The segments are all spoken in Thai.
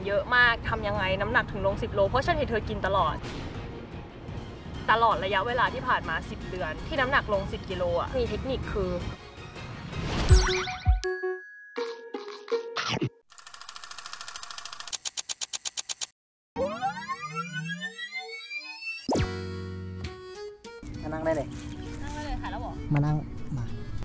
เยอะมากทำยังไงน้ำหนักถึงลง10 โลเพราะฉันเห็นเธอกินตลอดระยะเวลาที่ผ่านมา10 เดือนที่น้ำหนักลง10 กิโลอ่ะมีเทคนิคคือมานั่งได้เลยถ่ายแล้วหรอมานั่งมา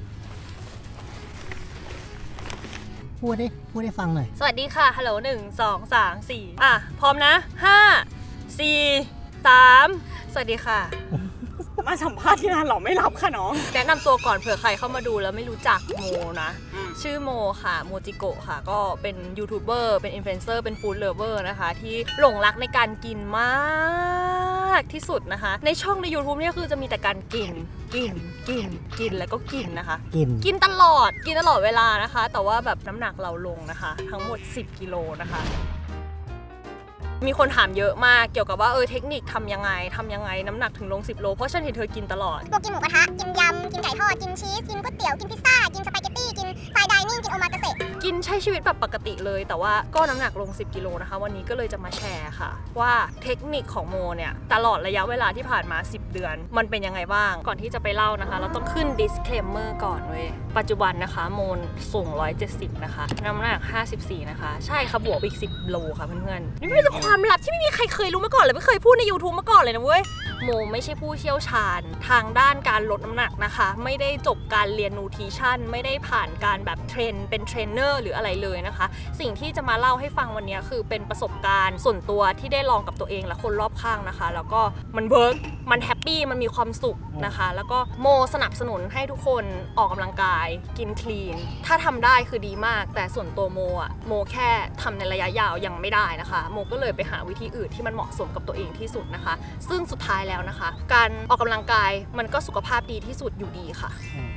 พูดได้ฟังหน่อยสวัสดีค่ะฮัลโหล1 2 3 4พร้อมนะ5 4 3สวัสดีค่ะมาสัมภาษณ์ที่ร้านหรอไม่รับค่ะน้องแนะนำตัวก่อนเผื่อใครเข้ามาดูแล้วไม่รู้จักโมนะชื่อโมค่ะโมจิโกะค่ะก็เป็นยูทูบเบอร์เป็นอินฟลูเอนเซอร์เป็นฟู้ดเลฟเวอร์นะคะที่หลงรักในการกินมากที่สุดนะคะในช่องใน YouTube เนี่ยคือจะมีแต่การกินแล้วก็กินนะคะกินตลอดเวลานะคะแต่ว่าแบบน้ำหนักเราลงนะคะทั้งหมด10 กิโลนะคะมีคนถามเยอะมากเกี่ยวกับว่าเทคนิคทำยังไงน้ำหนักถึงลง10 โลเพราะฉันเห็นเธอกินตลอดพวกกินหมูกระทะกินยำกินไก่ทอดกินชีสกินก๋วยเตี๋ยวกินพิซซ่ากินสปาเกตตี้กินไฟน์ไดนิ่งกินโอมากาเสะกินใช้ชีวิตแบบปกติเลยแต่ว่าก็น้ำหนักลง10 กิโลนะคะวันนี้ก็เลยจะมาแชร์ค่ะว่าเทคนิคของโมเนี่ยตลอดระยะเวลาที่ผ่านมา10 เดือนมันเป็นยังไงบ้างก่อนที่จะไปเล่านะคะเราต้องขึ้น disclaimer ก่อนเว้ยปัจจุบันนะคะโมสูง170นะคะน้ำหนัก54นะคะใช่ค่ะบวกอีก10 โลค่ะเพื่อนๆนี่เป็นความลับที่ไม่มีใครเคยรู้มาก่อนเลยไม่เคยพูดใน YouTube มาก่อนเลยนะเว้ยโมไม่ใช่ผู้เชี่ยวชาญทางด้านการลดน้ำหนักนะคะไม่ได้จบการเรียนนูทริชั่นไม่ได้ผ่านการแบบเทรนเป็นเทรนเนอร์หรืออะไรเลยนะคะสิ่งที่จะมาเล่าให้ฟังวันนี้คือเป็นประสบการณ์ส่วนตัวที่ได้ลองกับตัวเองและคนรอบข้างนะคะแล้วก็มันเวิร์กมันแฮปปี้มันมีความสุขนะคะแล้วก็โมสนับสนุนให้ทุกคนออกกำลังกายกินคลีนถ้าทำได้คือดีมากแต่ส่วนตัวโมแค่ทำในระยะยาวยังไม่ได้นะคะโมก็เลยไปหาวิธีอื่นที่มันเหมาะสมกับตัวเองที่สุดนะคะซึ่งสุดท้ายแล้วนะคะการออกกำลังกายมันก็สุขภาพดีที่สุดอยู่ดีค่ะ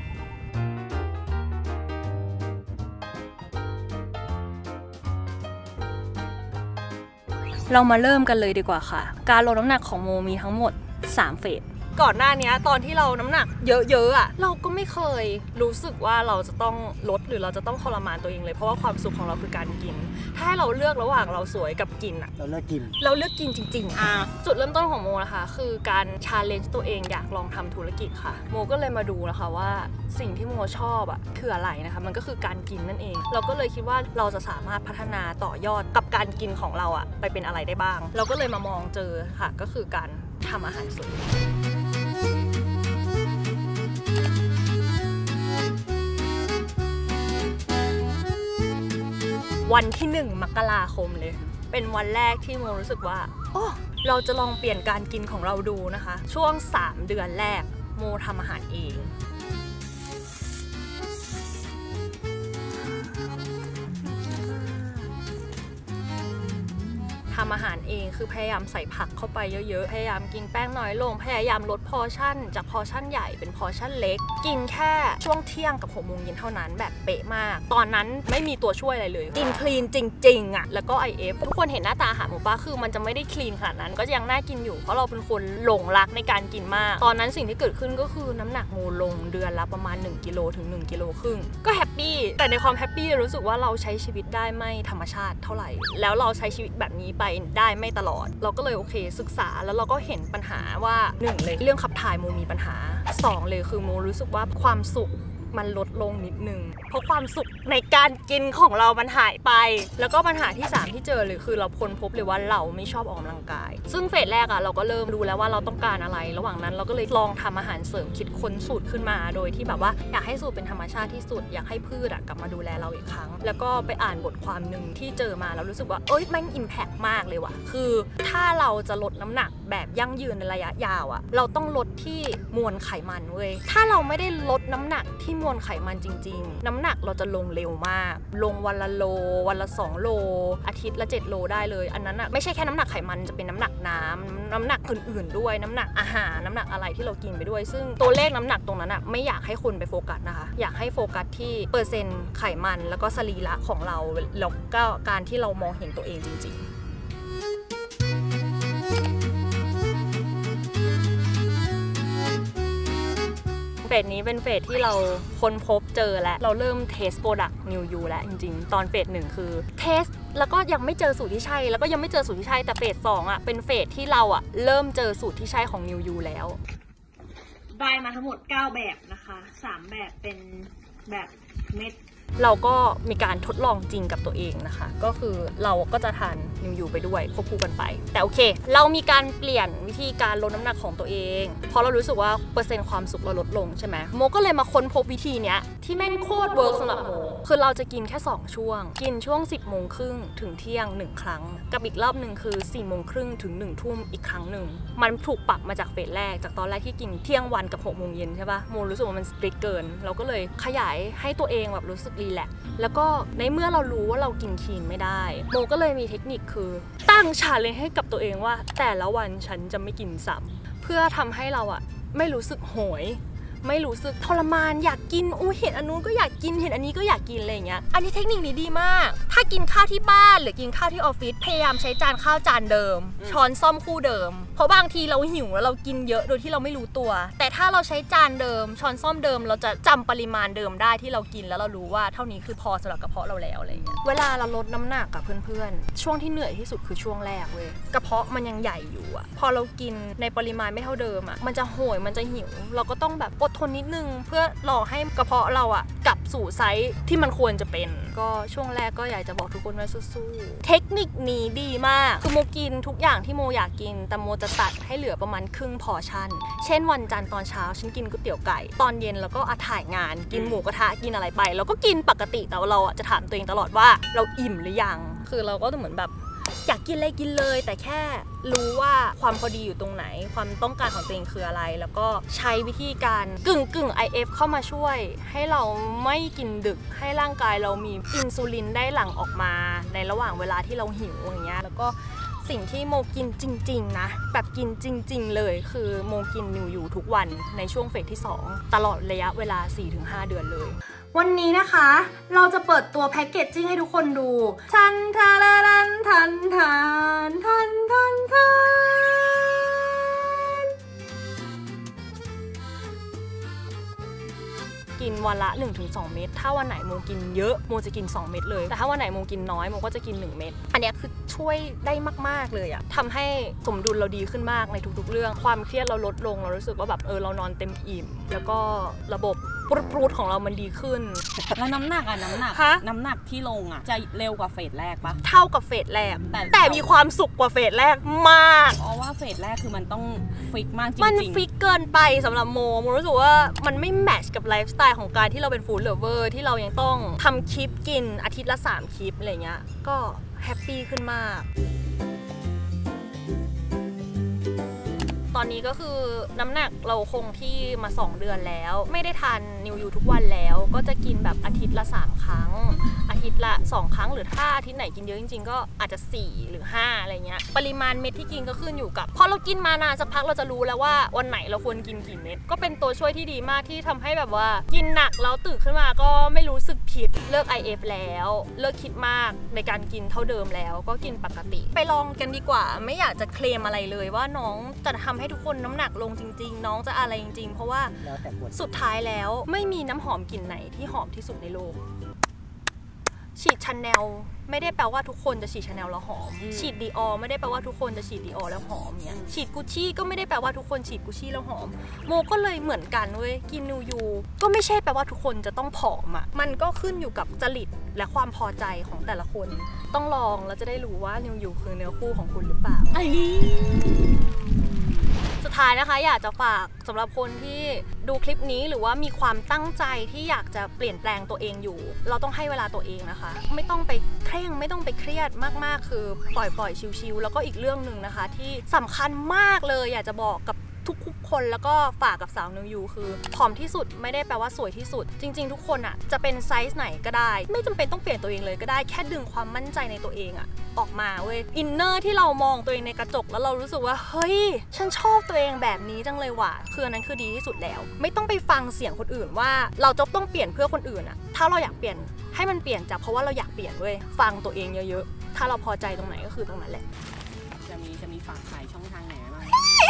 เรามาเริ่มกันเลยดีกว่าค่ะการลดน้ำหนักของโมมีทั้งหมด3 เฟสก่อนหน้านี้ตอนที่เราน้ำหนักเยอะๆอ่ะเราก็ไม่เคยรู้สึกว่าเราจะต้องลดหรือเราจะต้องทรมานตัวเองเลยเพราะว่าความสุขของเราคือการกินถ้าเราเลือกระหว่างเราสวยกับกินอ่ะเราเลือกกินจริงๆจุดเริ่มต้นของโมนะคะคือการชาเลนจ์ตัวเองอยากลองทำธุรกิจค่ะโมก็เลยมาดูนะคะว่าสิ่งที่โมชอบอ่ะคืออะไรนะคะมันก็คือการกินนั่นเองเราก็เลยคิดว่าเราจะสามารถพัฒนาต่อยอดกับการกินของเราอ่ะไปเป็นอะไรได้บ้างเราก็เลยมามองเจอค่ะก็คือการทำอาหารเสริมวันที่1 มกราคมเลยเป็นวันแรกที่โมรู้สึกว่าโอ้เราจะลองเปลี่ยนการกินของเราดูนะคะช่วง3 เดือนแรกโมทำอาหารเองทำอาหารเองคือพยายามใส่ผักเข้าไปเยอะๆพยายามกินแป้งน้อยลงพยายามลดพอชั่นจากพอชั่นใหญ่เป็นพอชั่นเล็กกินแค่ช่วงเที่ยงกับ6 โมงเย็นเท่านั้นแบบเป๊ะมากตอนนั้นไม่มีตัวช่วยอะไรเลยกินคลีนจริงๆอ่ะแล้วก็ IF ทุกคนเห็นหน้าตาอาหารหมูปลาคือมันจะไม่ได้คลีนขนาดนั้นก็ยังน่ากินอยู่เพราะเราเป็นคนหลงรักในการกินมากตอนนั้นสิ่งที่เกิดขึ้นก็คือน้ำหนักโมลงเดือนละประมาณ1 กิโลถึง1 กิโลครึ่งก็แฮปปี้แต่ในความแฮปปี้รู้สึกว่าเราใช้ชีวิตได้ไม่ธรรมชาติเท่าไหร่แล้วเราใช้ชีวิตแบบนี้ไปได้ไม่ตลอดเราก็เลยโอเคศึกษาแล้วเราก็เห็นปัญหาว่า1เลยเรื่องขับถ่ายโมมีปัญหา2เลยคือโมรู้สึกว่าความสุขมันลดลงนิดนึงเพราะความสุขในการกินของเรามันหายไปแล้วก็ปัญหาที่3ที่เจอเลยคือเราค้นพบเลยว่าเราไม่ชอบออกกำลังกายซึ่งเฟสแรกอะเราก็เริ่มรู้แล้วว่าเราต้องการอะไรระหว่างนั้นเราก็เลยลองทำอาหารเสริมคิดค้นสูตรขึ้นมาโดยที่แบบว่าอยากให้สูตรเป็นธรรมชาติที่สุดอยากให้พืชกลับมาดูแลเราอีกครั้งแล้วก็ไปอ่านบทความหนึ่งที่เจอมาแล้วรู้สึกว่าแม่งอิมแพคมากเลยว่ะคือถ้าเราจะลดน้ำหนักแบบยั่งยืนในระยะยาวอะเราต้องลดที่มวลไขมันเว้ยถ้าเราไม่ได้ลดน้ำหนักที่มวลไขมันจริงๆน้ำหนักเราจะลงเร็วมากลงวันละโลวันละ2 โลอาทิตย์ละ7 โลได้เลยอันนั้นไม่ใช่แค่น้ำหนักไขมันจะเป็นน้ำหนักน้ำหนักอื่นๆด้วยน้ำหนักอาหารน้ำหนักอะไรที่เรากินไปด้วยซึ่งตัวเลขน้ำหนักตรงนั้นไม่อยากให้คนไปโฟกัสนะคะอยากให้โฟกัสที่เปอร์เซ็นต์ไขมันแล้วก็สรีระของเราแล้วก็การที่เรามองเห็นตัวเองจริงๆเฟสนี้เป็นเฟสที่เราค้นพบเจอและเราเริ่มเทสโปรดักต์นิวยูแล้วจริงๆตอนเฟส1คือเทสแล้วก็ยังไม่เจอสูตรที่ใช่แล้วก็ยังไม่เจอสูตรที่ใช่แต่เฟส 2อ่ะเป็นเฟสที่เราอ่ะเริ่มเจอสูตรที่ใช่ของนิวยูแล้วได้มาทั้งหมด9แบบนะคะ3แบบเป็นแบบเม็ดเราก็มีการทดลองจริงกับตัวเองนะคะก็คือเราก็จะทานนิวยูไปด้วยควบคู่กันไปแต่โอเคเรามีการเปลี่ยนวิธีการลดน้ำหนักของตัวเองเพราะเรารู้สึกว่าเปอร์เซ็นต์ความสุขเราลดลงใช่ไหมโมก็เลยมาค้นพบวิธีเนี้ยที่แม่งโคตรเวิร์กสำหรับโมคือเราจะกินแค่2ช่วงกินช่วง 10 โมงครึ่งถึงเที่ยง1ครั้งกับอีกรอบหนึ่งคือ4 โมงครึ่งถึง1 ทุ่มอีกครั้งหนึ่งมันถูกปรับมาจากเฟสแรกจากตอนแรกที่กินเที่ยงวันกับ6 โมงเย็นใช่ปะโมรู้สึกว่ามันสตริกเกินเราก็เลยขยายให้ตัวเองแบบรู้สึกรีแลกซ์แล้วก็ในเมื่อเรารู้ว่าเรากินคีนไม่ได้โมก็เลยมีเทคนิคคือตั้งชาเลนจ์ให้กับตัวเองว่าแต่ละวันฉันจะไม่กินซ้ำเพื่อทำให้เราอะไม่รู้สึกโหยไม่รู้สึกทรมานอยากกินเห็นอันนู้นก็อยากกินเห็นอันนี้ก็อยากกินอะไรอย่างเงี้ยอันนี้เทคนิคนี้ดีมากถ้ากินข้าวที่บ้านหรือกินข้าวที่ออฟฟิศพยายามใช้จานข้าวจานเดิมช้อนส้อมคู่เดิมเพราะบางทีเราหิวแล้วเรากินเยอะโดยที่เราไม่รู้ตัวแต่ถ้าเราใช้จานเดิมช้อนส้อมเดิมเราจะจำปริมาณเดิมได้ที่เรากินแล้วเรารู้ว่าเท่านี้คือพอสำหรับกระเพาะเราแล้วอะไรเงี้ยเวลาเราลดน้ำหนักกับเพื่อนๆช่วงที่เหนื่อยที่สุดคือช่วงแรกเว้ยกระเพาะมันยังใหญ่อยู่อะพอเรากินในปริมาณไม่เท่าเดิมอะมันจะโหยมันจะหิวเราก็ต้องแบบอดทนนิดนึงเพื่อรอให้กระเพาะเราอะกลับสู่ไซส์ที่มันควรจะเป็นก็ช่วงแรกก็อยากจะบอกทุกคนว่าสู้ๆเทคนิคนี้ดีมากคือโมกินทุกอย่างที่โมอยากกินแต่โมจะตัดให้เหลือประมาณครึ่งพอชั่นเช่นวันจันทร์ตอนเช้าฉันกินก๋วยเตี๋ยวไก่ตอนเย็นแล้วก็ถ่ายงานกินหมูกระทะกินอะไรไปแล้วก็กินปกติแต่ว่าเราจะถามตัวเองตลอดว่าเราอิ่มหรือยังคือเราก็เหมือนแบบอยากกินอะไรกินเลยแต่แค่รู้ว่าความพอดีอยู่ตรงไหนความต้องการของตัวเองคืออะไรแล้วก็ใช้วิธีการกึ่ง IF เข้ามาช่วยให้เราไม่กินดึกให้ร่างกายเรามีอินซูลินได้หลั่งออกมาในระหว่างเวลาที่เราหิวอย่างเงี้ยแล้วก็สิ่งที่โมกินจริงๆนะแบบกินจริงๆเลยคือโมกินนิวยูทุกวันในช่วงเฟสที่2ตลอดระยะเวลา 4-5 เดือนเลยวันนี้นะคะเราจะเปิดตัวแพ็กเกจจิ้งให้ทุกคนดูทันทารันทันทานทันทันทานกินวันละ 1-2 เม็ดถ้าวันไหนโมกินเยอะโมจะกิน2 เม็ดเลยแต่ถ้าวันไหนโมกินน้อยโมก็จะกิน1 เม็ดอันนี้คือช่วยได้มากๆเลยอะทำให้สมดุลเราดีขึ้นมากในทุกๆเรื่องความเครียดเราลดลงเรารู้สึกว่าแบบเรานอนเต็มอิ่มแล้วก็ระบบปรูดของเรามันดีขึ้นแล้วน้ำหนักน้ำหนักที่ลงจะเร็วกว่าเฟสแรกปะเท่ากับเฟสแรกแต่มีความสุขกว่าเฟสแรกมากเพราะว่าเฟสแรกคือมันต้องฟิกมากจริงมันฟิกเกินไปสำหรับโมรู้สึกว่ามันไม่แมทช์กับไลฟ์สไตล์ของการที่เราเป็นฟู้ดเลฟเวอร์ที่เรายังต้องทำคลิปกินอาทิตย์ละ3 คลิปอะไรเงี้ยก็แฮปปี้ขึ้นมากตอนนี้ก็คือน้ำหนักเราคงที่มา2 เดือนแล้วไม่ได้ทานนิวยูทุกวันแล้วก็จะกินแบบอาทิตย์ละ3 ครั้งอาทิตย์ละ2 ครั้งหรือถ้าอาทิตย์ไหนกินเยอะจริงๆก็อาจจะ4 หรือ 5อะไรเงี้ยปริมาณเม็ดที่กินก็ขึ้นอยู่กับพอเรากินมานานสักพักเราจะรู้แล้วว่าวันไหนเราควรกินกี่เม็ดก็เป็นตัวช่วยที่ดีมากที่ทำให้แบบว่ากินหนักแล้วตื่นขึ้นมาก็ไม่รู้สึกผิดเลิก IF แล้วเลิกคิดมากในการกินเท่าเดิมแล้วก็กินปกติไปลองกันดีกว่าไม่อยากจะเคลมอะไรเลยว่าน้องจะทำให้ทุกคนน้ำหนักลงจริงๆน้องจะอะไรจริงๆเพราะว่าสุดท้ายแล้วไม่มีน้ำหอมกลิ่นไหนที่หอมที่สุดในโลกฉีดชาแนลไม่ได้แปลว่าทุกคนจะฉีดชาแนลแล้วหอมฉีดดีออไม่ได้แปลว่าทุกคนจะฉีดดีออแล้วหอมเนี่ยฉีดกุชชี่ก็ไม่ได้แปลว่าทุกคนฉีดกุชชี่แล้วหอมโมก็เลยเหมือนกันเว้ยกินนิวยูก็ไม่ใช่แปลว่าทุกคนจะต้องผอมอ่ะมันก็ขึ้นอยู่กับจริตและความพอใจของแต่ละคนต้องลองแล้วจะได้รู้ว่านิวยูคือเนื้อคู่ของคุณหรือเปล่าสุดท้ายนะคะอยากจะฝากสำหรับคนที่ดูคลิปนี้หรือว่ามีความตั้งใจที่อยากจะเปลี่ยนแปลงตัวเองอยู่เราต้องให้เวลาตัวเองนะคะไม่ต้องไปเคร่งไม่ต้องไปเครียดมากๆคือปล่อยชิวๆแล้วก็อีกเรื่องหนึ่งนะคะที่สำคัญมากเลยอยากจะบอกกับทุกคนแล้วก็ฝากกับสาวนิวยูคือผอมที่สุดไม่ได้แปลว่าสวยที่สุดจริงๆทุกคนอ่ะจะเป็นไซส์ไหนก็ได้ไม่จำเป็นต้องเปลี่ยนตัวเองเลยก็ได้แค่ดึงความมั่นใจในตัวเองอ่ะออกมาเว้ยอินเนอร์ที่เรามองตัวเองในกระจกแล้วเรารู้สึกว่าเฮ้ยฉันชอบตัวเองแบบนี้จังเลยว่ะคือนั้นคือดีที่สุดแล้วไม่ต้องไปฟังเสียงคนอื่นว่าเราจะต้องเปลี่ยนเพื่อคนอื่นอ่ะถ้าเราอยากเปลี่ยนให้มันเปลี่ยนจากเพราะว่าเราอยากเปลี่ยนเว้ยฟังตัวเองเยอะๆถ้าเราพอใจตรงไหนก็คือตรงนั้นแหละจะมีฝากขายช่องทางไหนบ้าง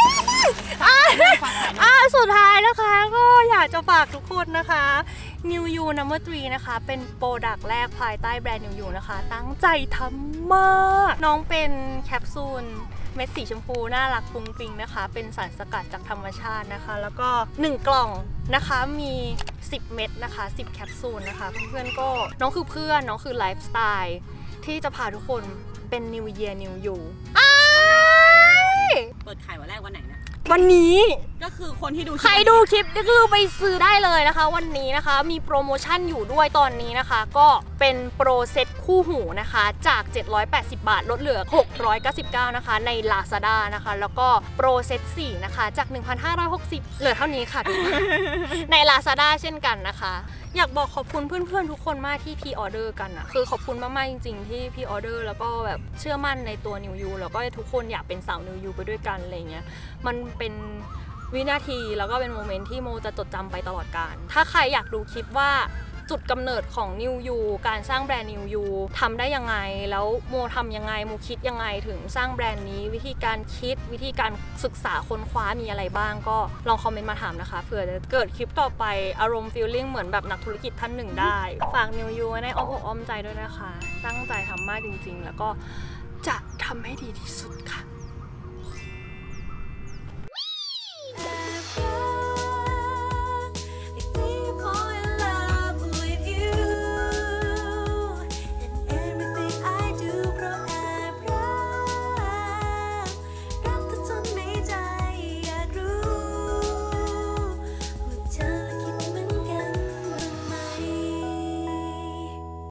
สุดท้ายนะคะก็อยากจะฝากทุกคนนะคะ New You Number 3 นะคะเป็นโปรดักต์แรกภายใต้แบรนด์ New You นะคะตั้งใจทำมากน้องเป็นแคปซูลเม็ดสีชมพูน่ารักปุงปิงนะคะเป็นสารสกัดจากธรรมชาตินะคะแล้วก็1กล่องนะคะมี10เม็ดนะคะ10แคปซูลนะคะเพื่อนๆก็น้องคือเพื่อนน้องคือไลฟ์สไตล์ที่จะพาทุกคนเป็น New Year New You เปิดขายวันแรกวันไหนนะวันนี้ก็คือคนที่ดูใครดูคลิปก็คือไปซื้อได้เลยนะคะวันนี้นะคะมีโปรโมชั่นอยู่ด้วยตอนนี้นะคะก็เป็นโปรเซ็ตคู่หูนะคะจาก780 บาทลดเหลือ699นะคะใน Lazada นะคะแล้วก็โปรเซ็ต4นะคะจาก 1,560 เหลือเท่านี้ค่ะ ใน Lazada เช่นกันนะคะอยากบอกขอบคุณเพื่อนๆทุกคนมากที่พรีออเดอร์กันนะคือขอบคุณมากๆจริงๆที่พรีออเดอร์แล้วก็แบบเชื่อมั่นในตัว New You แล้วก็ทุกคนอยากเป็นสาว New You ไปด้วยกันอะไรเงี้ยมันเป็นวินาทีแล้วก็เป็นโมเมนต์ที่โมจะจดจำไปตลอดกาลถ้าใครอยากดูคลิปว่าจุดกำเนิดของ New You การสร้างแบรนด์ New You ทำได้ยังไงแล้วโมทำยังไงโมคิดยังไงถึงสร้างแบรนด์นี้วิธีการคิดวิธีการศึกษาค้นคว้ามีอะไรบ้างก็ลองคอมเมนต์มาถามนะคะเผื่อจะเกิดคลิปต่อไปอารมณ์ฟีลลิ่งเหมือนแบบนักธุรกิจท่านหนึ่งได้ฝาก New You ไว้ในอ้อมอกอ้อมใจด้วยนะคะตั้งใจทำมากจริงๆแล้วก็จะทำให้ดีที่สุดค่ะ